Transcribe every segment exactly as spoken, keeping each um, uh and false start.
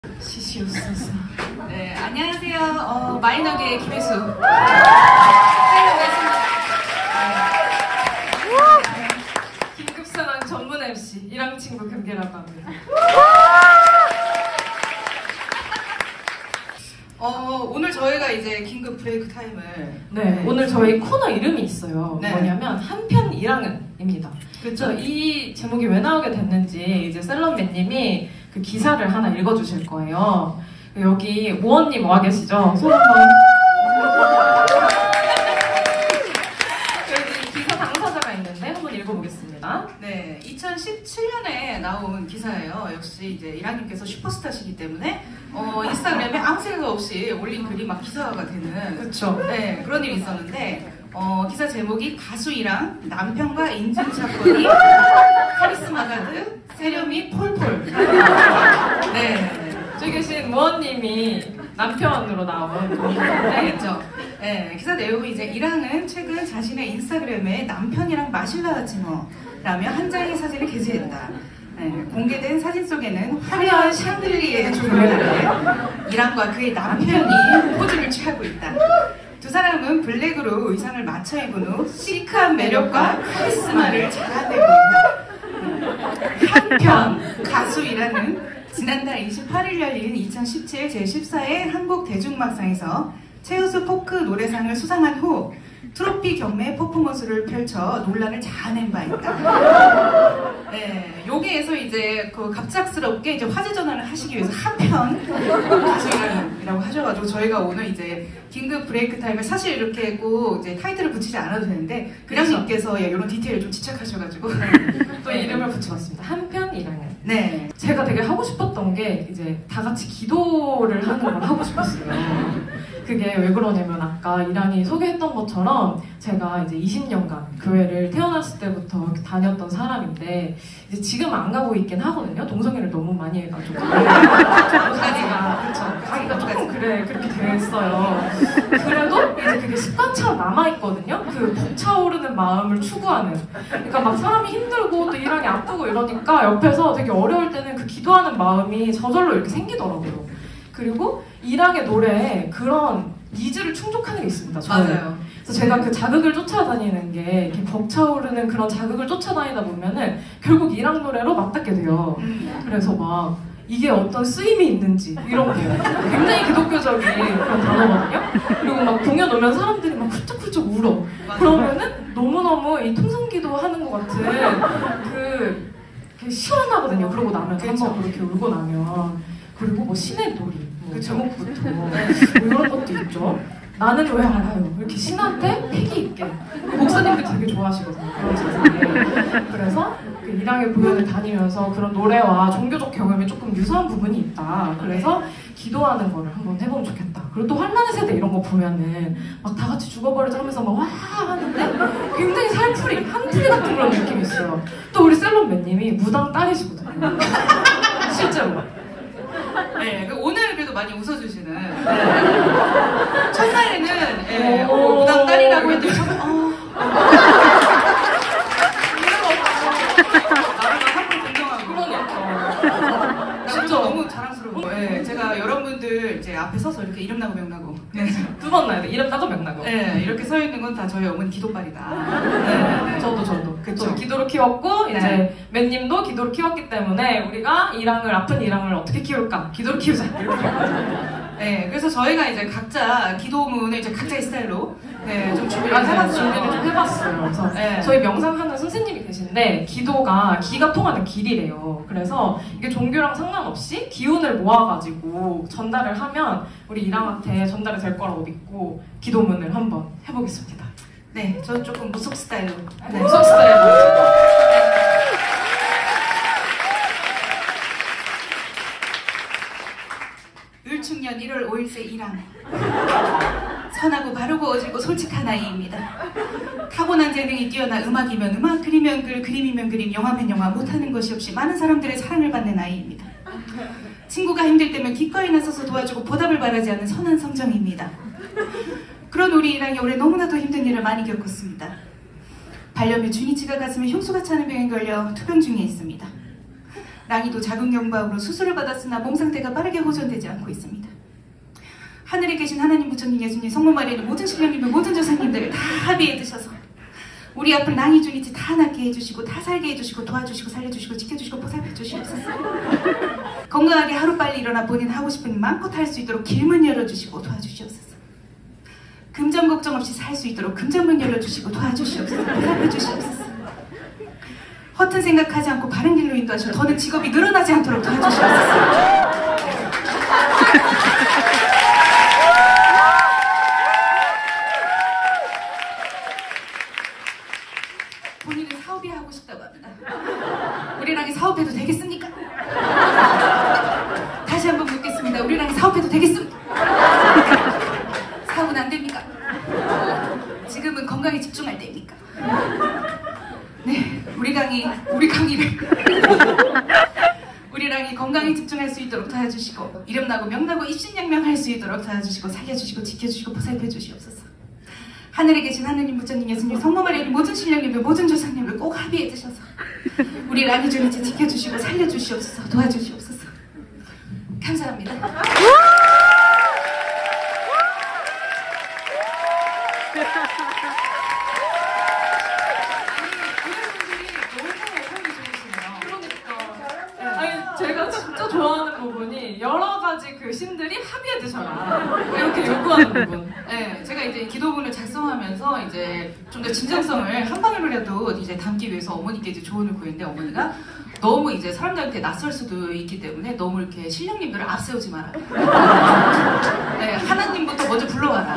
시시우스스. 네, 안녕하세요. 어, 마이너계의 김혜수. 긴급상황 전문 엠씨 이랑 친구 금계라고 합니다. 어, 오늘 저희가 이제 긴급 브레이크 타임을 네, 네. 오늘 저희 코너 이름이 있어요. 네. 뭐냐면 한편 일항은입니다. 그렇죠. 이 제목이 왜 나오게 됐는지 이제 셀럽맨님이 그 기사를 하나 읽어주실 거예요. 여기 모원님 와 계시죠? 손 한번. 여기 기사 당사자가 있는데 한번 읽어보겠습니다. 네, 이천십칠 년에 나온 기사예요. 역시 이제 일항님께서 슈퍼스타시기 때문에 어, 인스타그램에 아무 생각 없이 올린 글이 막 기사가 되는 그렇죠. 네, 그런 일이 있었는데 어, 기사 제목이 가수 일항 남편과 인증 사건이 카리스마 가득 세련미 폴폴. 네. 저기 계신 모원님이 남편으로 나온 그렇죠. 네, 기사 내용이 이제 일항은 최근 자신의 인스타그램에 남편이랑 마실라하지 뭐 라며 한 장의 사진을 게재했다. 네, 공개된 사진 속에는 화려한 샹들리에 조명을 일항과 그의 남편이 포즈를 취하고 있다. 두 사람은 블랙으로 의상을 맞춰 입은 후 시크한 매력과 카리스마를 자아내고 있다. 한편 가수 일항은 지난달 이십팔 일 열린 이천십칠 제십사 회 한국 대중음악상에서 최우수 포크 노래상을 수상한 후 트로피 경매 퍼포먼스를 펼쳐 논란을 자아낸 바 있다. 네, 여기에서 이제 그 갑작스럽게 이제 화제 전환을 하시기 위해서 한편 가수이라고 하셔가지고 저희가 오늘 이제 긴급 브레이크 타임을 사실 이렇게 꼭 이제 타이틀을 붙이지 않아도 되는데 그냥님께서 예, 이런 디테일을 좀 지적하셔가지고 또 네. 이름을 붙여봤습니다. 한편 일항은. 네. 제가 되게 하고 싶었던 게 이제 다 같이 기도를 하는 걸 하고 싶었어요. 그게 왜 그러냐면 아까 일항이 소개했던 것처럼 제가 이제 이십 년간 교회를 태어났을 때부터 다녔던 사람인데 이제 지금 안 가고 있긴 하거든요. 동성애를 너무 많이 해가지고 가기가 그렇죠. 가기가 조금 그래 그렇게 됐어요. 그래도 이제 그게 습관처럼 남아있거든요. 그 벅차오르는 마음을 추구하는. 그러니까 막 사람이 힘들고 또 일항이 아프고 이러니까 옆에서 되게 어려울 때는 그 기도하는 마음이 저절로 이렇게 생기더라고요. 그리고 일항의 노래에 그런 니즈를 충족하는 게 있습니다. 저는. 맞아요. 그래서 제가 그 자극을 쫓아다니는 게 이렇게 벅차오르는 그런 자극을 쫓아다니다 보면은 결국 일항 노래로 맞닿게 돼요. 음. 그래서 막 이게 어떤 쓰임이 있는지 이런 게 굉장히 기독교적인 그런 단어거든요. 그리고 막 공연 오면 사람들이 막 훌쩍훌쩍 울어. 맞아요. 그러면은 너무너무 이 통성기도 하는 것 같은 그, 그 시원하거든요. 그러고 나면 한번 그렇게 울고 나면. 그리고 뭐 신의 놀이, 뭐 제목부터 뭐 이런 것도 있죠. 나는 왜 알아요? 이렇게 신한테 패기 있게. 목사님들 되게 좋아하시거든요. 그런 자세히. 그래서 그 일항의 공연을 다니면서 그런 노래와 종교적 경험이 조금 유사한 부분이 있다. 그래서 기도하는 거를 한번 해보면 좋겠다. 그리고 또 환란의 세대 이런 거 보면은 막 다 같이 죽어버리자 하면서 막 와 하는데 굉장히 살풀이, 한풀이 같은 그런 느낌이 있어요. 또 우리 셀럽맨님이 무당 딸이시거든요. 실제로. 네, 오늘 그래도 많이 웃어주시는. 네. 첫날에는 예, 어, 무당 딸이라고 했더니 저, 어. 나를 한번 존경하고. 그러니까. 진짜 너무 자랑스러워. 예, 제가 여러분들 이제 앞에 서서 이렇게 이름 나고 명 나고. 네. 두 번 나야 돼. 이름 나고 명 나고. 네, 이렇게 서 있는 건 다 저희 어머니 기도빨이다. 네, 네. 저도 저도. 그쵸. 기도로 키웠고 네. 이제 맨님도 기도로 키웠기 때문에 우리가 일항을 아픈 일항을 어떻게 키울까? 기도로 키우자. 이렇게. 네, 그래서 저희가 이제 각자 기도문을 이제 각자의 스타일로 네, 좀 준비를 아, 제가 해봤어요. 준비를 좀 해봤어요. 그래서 네. 저희 명상하는 선생님이 계신데 기도가 기가 통하는 길이래요. 그래서 이게 종교랑 상관없이 기운을 모아가지고 전달을 하면 우리 일항한테 전달이 될 거라고 믿고 기도문을 한번 해보겠습니다. 네, 저 조금 무속 스타일로. 네. 무속 스타일로. 을충년 일월 오일세 일항. 선하고 바르고 어지고 솔직한 아이입니다. 타고난 재능이 뛰어나 음악이면 음악, 글이면 글, 그림이면 그림, 영화면 영화 못하는 것이 없이 많은 사람들의 사랑을 받는 아이입니다. 친구가 힘들 때면 기꺼이 나서서 도와주고 보답을 바라지 않는 선한 성정입니다. 그런 우리 일항이 올해 너무나도 힘든 일을 많이 겪었습니다. 반려묘 준이치가 가슴에 흉수가 차는 병에 걸려 투병 중에 있습니다. 랑이도 자궁경부암으로 수술을 받았으나 몸 상태가 빠르게 호전되지 않고 있습니다. 하늘에 계신 하나님, 부처님, 예수님, 성모 마리아님, 모든 신령님들, 모든 조상님들을 다 합의해 드셔서 우리 아픈 랑이 주니치 다 낫게 해주시고 다 살게 해주시고 도와주시고 살려주시고 지켜주시고 보살펴 주시옵소서. 건강하게 하루빨리 일어나 본인 하고 싶은 일 마음껏 할 수 있도록 길문 열어주시고 도와주시옵소서. 금전 걱정 없이 살 수 있도록 금전문 열어주시고 도와주시옵소서. 보살펴 주시옵소서. 허튼 생각하지 않고 바른 길로 인도하시고 더는 직업이 늘어나지 않도록 도와주시옵소서. 본인은 사업이 하고 싶다고 합니다. 우리랑이 사업해도 되겠습니까? 다시 한번 묻겠습니다. 우리랑이 사업해도 되겠습니까? 사업은 안 됩니까? 지금은 건강에 집중할 때입니까? 네, 우리 강이, 우리 강이를 우리랑이 건강에 집중할 수 있도록 도와주시고 이름나고 명나고 입신양명할 수 있도록 도와주시고 살려주시고 지켜주시고 보살펴 주시옵소서. 하늘에 계신 하느님, 부처님, 예수님, 성모 마리아님, 모든 신령님들, 모든 조상님들 꼭 합의해 주셔서 우리 랑이 주니치 지켜주시고 살려주시옵소서. 도와주시옵소서. 감사합니다. 제가 진짜 좋아하는 부분이 여러 가지 그 신들이 합의해 드셔라 이렇게 요구하는 부분. 네, 제가 이제 기도문을 작성하면서 이제 좀 더 진정성을 한 방울이라도 이제 담기 위해서 어머니께 이제 조언을 구했는데 어머니가 너무 이제 사람들한테 낯설 수도 있기 때문에 너무 이렇게 신령님들을 앞세우지 마라. 네, 하나님부터 먼저 불러와라.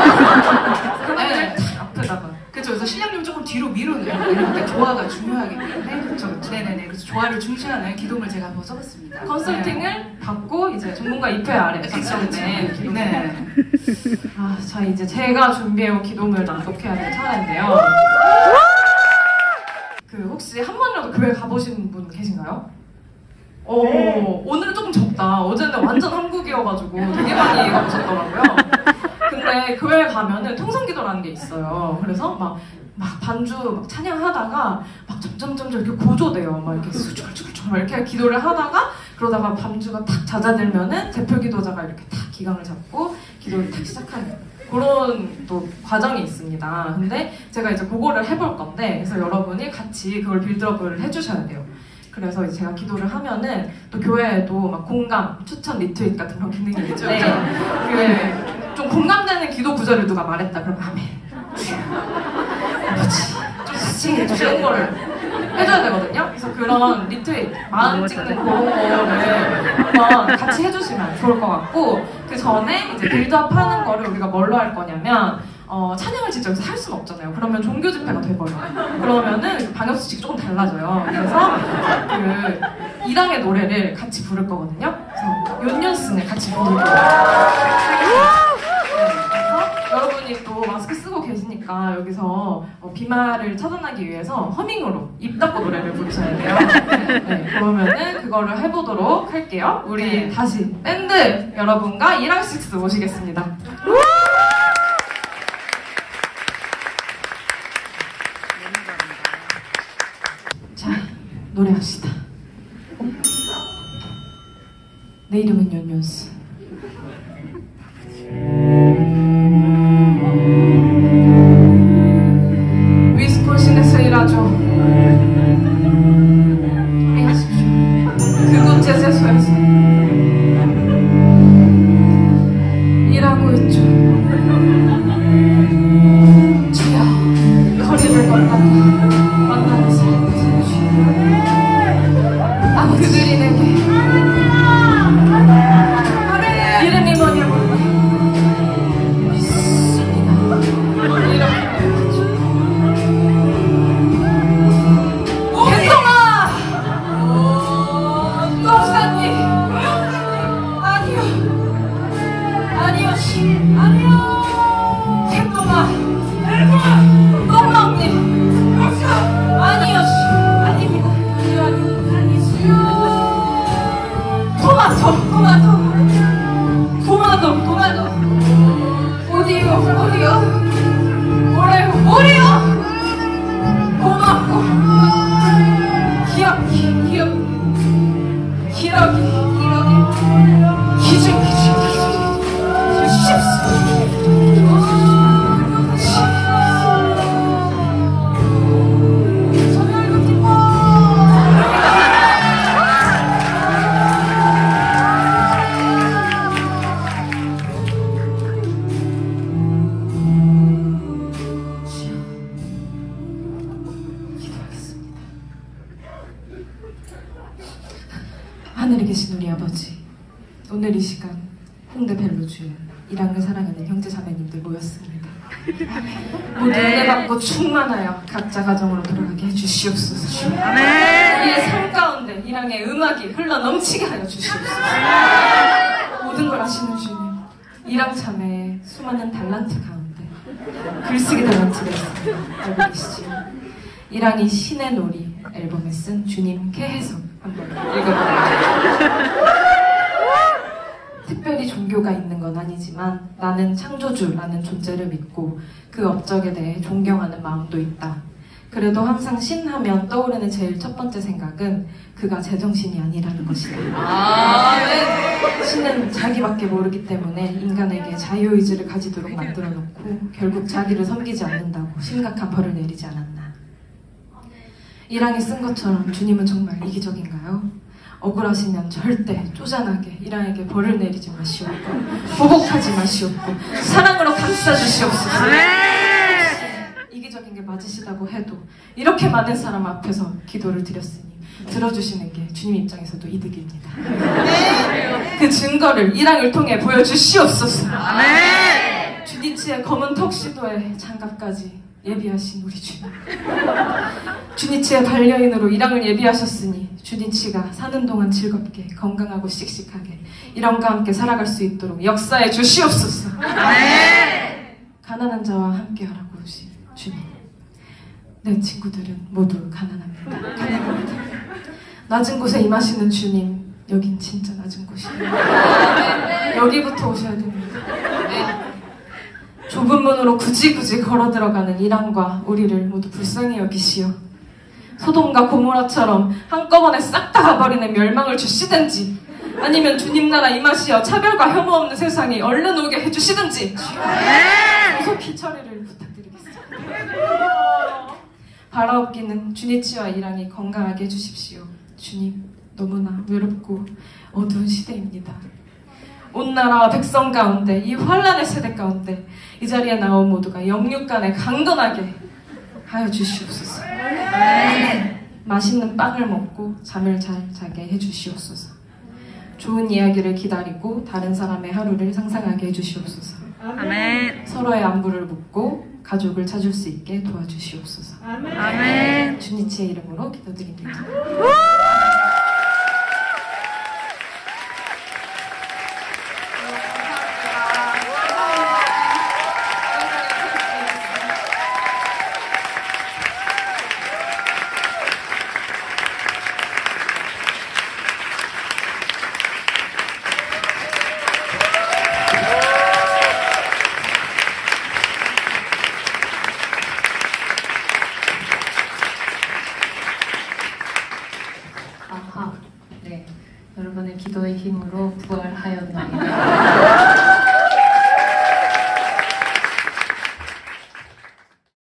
네, 앞에다가. 그렇죠. 그래서 신령님 조금 뒤로 밀어내요. 이렇게 조화가 중요하기 때문에. 그렇죠. 네네네. 그래서 조화를 중시하는 기도문을 제가 한번 써봤습니다. 컨설팅을 네. 받고 이제 전문가 입회 아래 작성된 기도문. 네. 아, 자 이제 제가 준비해온 기도문을 낭독해야 될 차례인데요. 그 혹시 한 번이라도 교회 가보신 분 계신가요? 오, 네. 오늘은 조금 적다. 어제는 완전 한국이어가지고 되게 많이 가보셨더라고요. 근데 교회 가면은 통성기도라는 게 있어요. 그래서 막, 막 반주 막 찬양하다가 막 점점점점 이렇게 고조돼요. 막 이렇게 수줄줄줄 이렇게 기도를 하다가 그러다가 반주가 탁 잦아들면은 대표 기도자가 이렇게 탁 기강을 잡고 기도를 탁 시작하는 그런 또 과정이 있습니다. 근데 제가 이제 그거를 해볼 건데 그래서 여러분이 같이 그걸 빌드업을 해주셔야 돼요. 그래서 이제 제가 기도를 하면은 또 교회에도 막 공감, 추천, 리트윗 같은 그런 기능이 있죠. 네. 그 좀 공감되는 기도 구절을 누가 말했다 그러면 아멘. 그렇지. 좀 스칭해 주시는 거를 해줘야 되거든요. 그래서 그런 리트윗, 마음 찍는 그런 거를 한번 같이 해주시면 좋을 것 같고 그 전에 이제 빌드업 하는 거를 우리가 뭘로 할 거냐면 어, 찬양을 진짜 여기서 할 수는 없잖아요. 그러면 종교 집회가 돼버려요. 그러면은 방역수칙이 조금 달라져요. 그래서 그 이랑의 노래를 같이 부를 거거든요. 그래서 윤윤슨을 같이 부르고 여러분이 또 마스크 쓰고 계시니까 여기서 어, 비말을 차단하기 위해서 허밍으로 입 닫고 노래를 부르셔야 돼요. 네, 그러면은 그거를 해보도록 할게요. 우리 네. 다시 밴드 여러분과 이랑식스 모시겠습니다. 자, 노래합시다. 내 이름은 윤윤스. 위스콘신에서 일하죠. 안녕하십시오. 그곳 제재소에서 일하고 있죠. 주여, 거리를 건너다 만나는 사람들 아버지 그들이 내게 이름이 뭐냐고 오늘 이 시간 홍대 벨로주에 일왕을 사랑하는 형제자매님들 모였습니다. 모두 은혜 받고 충만하여 각자 가정으로 돌아가게 해주시옵소서. 우리의 삶 가운데 일왕의 음악이 흘러 넘치게 하여 주시옵소서. 모든 걸 아시는 주님, 일왕 자매의 수많은 달란트 가운데 글쓰기 달란트가 있습니다. 알고 계시지요? 일왕이 신의 놀이 앨범에 쓴 주님께 해석 한번 읽어볼게요. 특별히 종교가 있는 건 아니지만 나는 창조주라는 존재를 믿고 그 업적에 대해 존경하는 마음도 있다. 그래도 항상 신 하면 떠오르는 제일 첫 번째 생각은 그가 제정신이 아니라는 것이다. 아, 네. 신은 자기밖에 모르기 때문에 인간에게 자유의지를 가지도록 만들어 놓고 결국 자기를 섬기지 않는다고 심각한 벌을 내리지 않았나. 일왕이 쓴 것처럼 주님은 정말 이기적인가요? 억울하시면 절대 쪼잔하게 일왕에게 벌을 내리지 마시옵고 보복하지 마시옵고 사랑으로 감싸주시옵소서. 이기적인 게 맞으시다고 해도 이렇게 많은 사람 앞에서 기도를 드렸으니 들어주시는 게 주님 입장에서도 이득입니다. 그 증거를 일왕을 통해 보여주시옵소서. 주니치의 검은 턱시도에 장갑까지 예비하신 우리 주님, 주니치의 반려인으로 일왕을 예비하셨으니 주니치가 사는 동안 즐겁게 건강하고 씩씩하게 일왕과 함께 살아갈 수 있도록 역사해 주시옵소서. 가난한 자와 함께하라고 하신 주님, 내 친구들은 모두 가난합니다. 가난합니다. 낮은 곳에 임하시는 주님, 여긴 진짜 낮은 곳이에요. 여기부터 오셔야 됩니다. 좁은 문으로 굳이 굳이 걸어 들어가는 일왕과 우리를 모두 불쌍히 여기시오. 소돔과 고모라처럼 한꺼번에 싹 다 가버리는 멸망을 주시든지 아니면 주님 나라 임하시어 차별과 혐오 없는 세상이 얼른 오게 해주시든지 조속히 처리를 부탁드리겠습니다. 바라옵기는 주니치와 일왕이 건강하게 해주십시오. 주님, 너무나 외롭고 어두운 시대입니다. 온 나라와 백성 가운데 이 환란의 세대 가운데 이 자리에 나온 모두가 영육간에 강건하게 하여 주시옵소서. 네. 맛있는 빵을 먹고 잠을 잘 자게 해주시옵소서. 좋은 이야기를 기다리고 다른 사람의 하루를 상상하게 해주시옵소서. 아멘. 서로의 안부를 묻고 가족을 찾을 수 있게 도와주시옵소서. 아멘. 주니치의 이름으로 기도드립니다. 아하, 네. 여러분의 기도의 힘으로 부활하였나이다.